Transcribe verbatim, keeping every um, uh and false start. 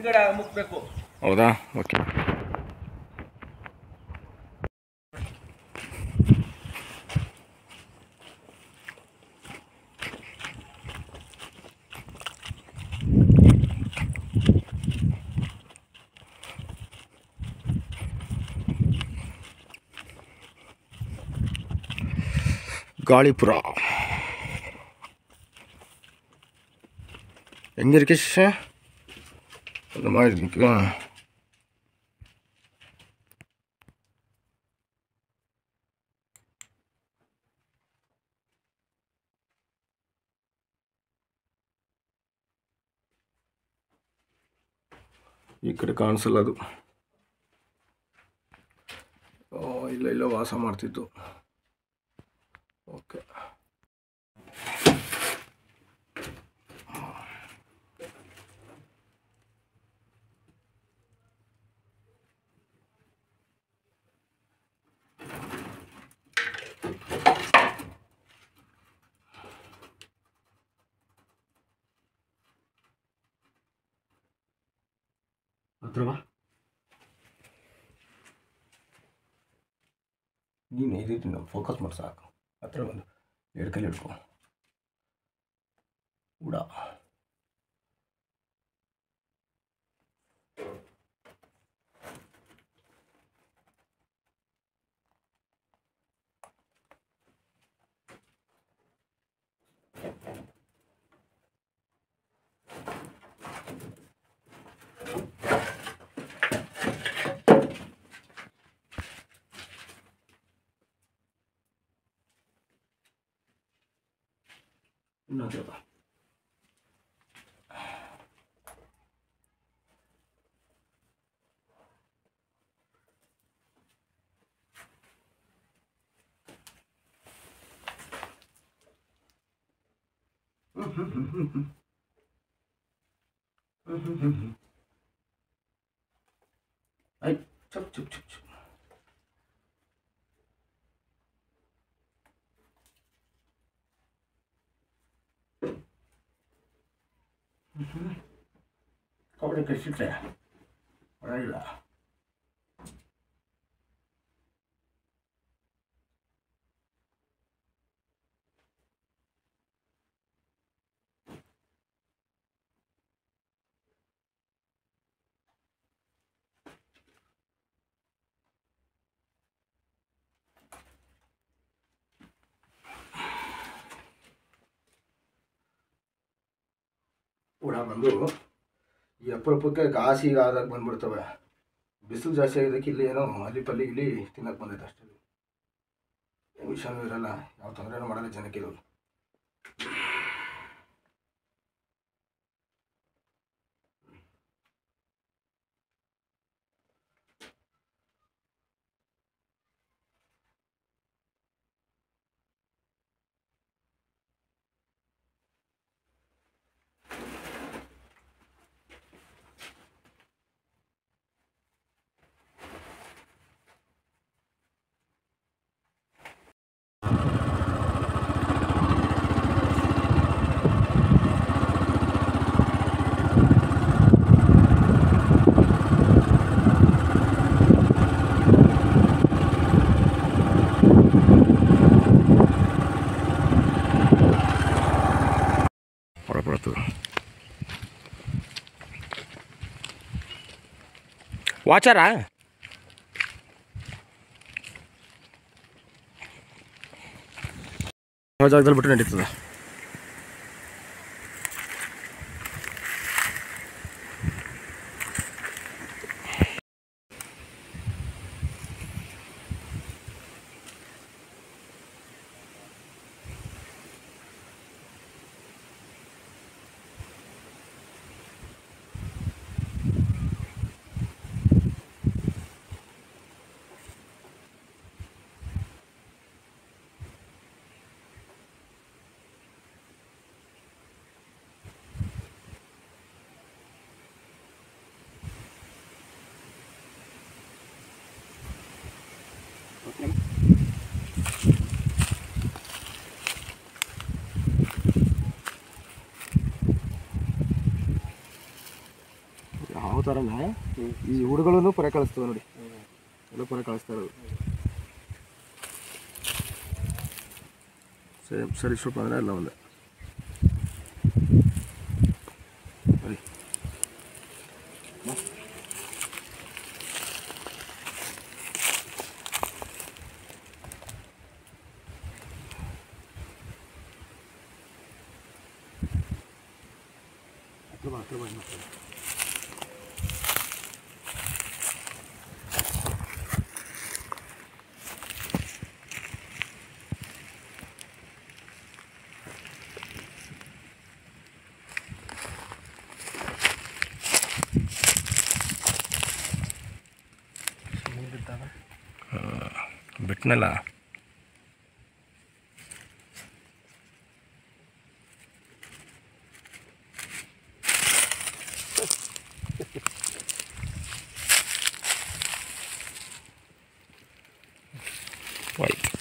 ಹಿಂದ್ಗಡೆ ಮುಕ್ಬೇಕು. ಹೌದಾ? ಓಕೆ. ಗಾಳಿಪುರ ಹೆಂಗಿರ್ಕೆ ಒಂದು ಮಾಡಿರ್ಬೇಕು. ಈ ಕಡೆ ಕಾಣಿಸಲ್ಲ ಅದು. ಇಲ್ಲ ಇಲ್ಲ ವಾಸ ಮಾಡ್ತಿತ್ತು. ಓಕೆ. ಹತ್ರ ಬಾ. ನೀನು ಈ ರೀತಿ ನಾವು ಫೋಕಸ್ ಮಾಡಿ ಸಾಕು. ಹತ್ರ ಬಂದು ಎರಡು ಕೈಲಿ ಹಿಡ್ಕೊ. ಉಡ ಇನ್ನೊಂದು ಬಾ. ಆಯ್ತು. ಚುಪ್ ಚುಪ್ ಚುಪ್ ಚುಪ್. ಕಬಡ್ಡಿ ಕಳಿಸಿಟ್ರೆ ಹೊರಗಿಲ್ಲ. ಕೂಡ ಬಂದು ಈ ಅಪರೂಪಕ್ಕೆ ಕಾಸಿಗೆ ಆದಾಗ ಬಂದ್ಬಿಡ್ತವೆ. ಬಿಸಿಲು ಜಾಸ್ತಿ ಆಗಿದ್ದಕ್ಕೆ ಇಲ್ಲಿ ಏನೋ ಅಲ್ಲಿ ಪಲ್ಲಿ ಇಲ್ಲಿ ತಿನ್ನಕ್ಕೆ ಬಂದೈತೆ ಅಷ್ಟೇ. ವಿಷಯನೂ ಇರಲ್ಲ, ಯಾವ ತೊಂದರೆನೂ ಮಾಡಲ್ಲ ಜನಕ್ಕೆ ಇದು. ವಾಚಾರಾ ಜಾಗದಲ್ಲಿ ಬಿಟ್ಟು ನಡೀತದೆ. ಥರನೇ ಈ ಹುಡುಗಳನ್ನು ಪೊರೆ ಕಳಿಸ್ತವೆ ನೋಡಿ, ಎಲ್ಲ ಪೊರೆ ಕಳಿಸ್ತಾ ಇರೋದು ಸೇಮ್ ಸರಿಸೂಪ ಅಂದರೆ ಎಲ್ಲ ಒಂದೇ. ಸರಿ ಹತ್ರ ಹತ್ರ ಬಂದು ಬಿಟ್ನಲ್ಲ. Right.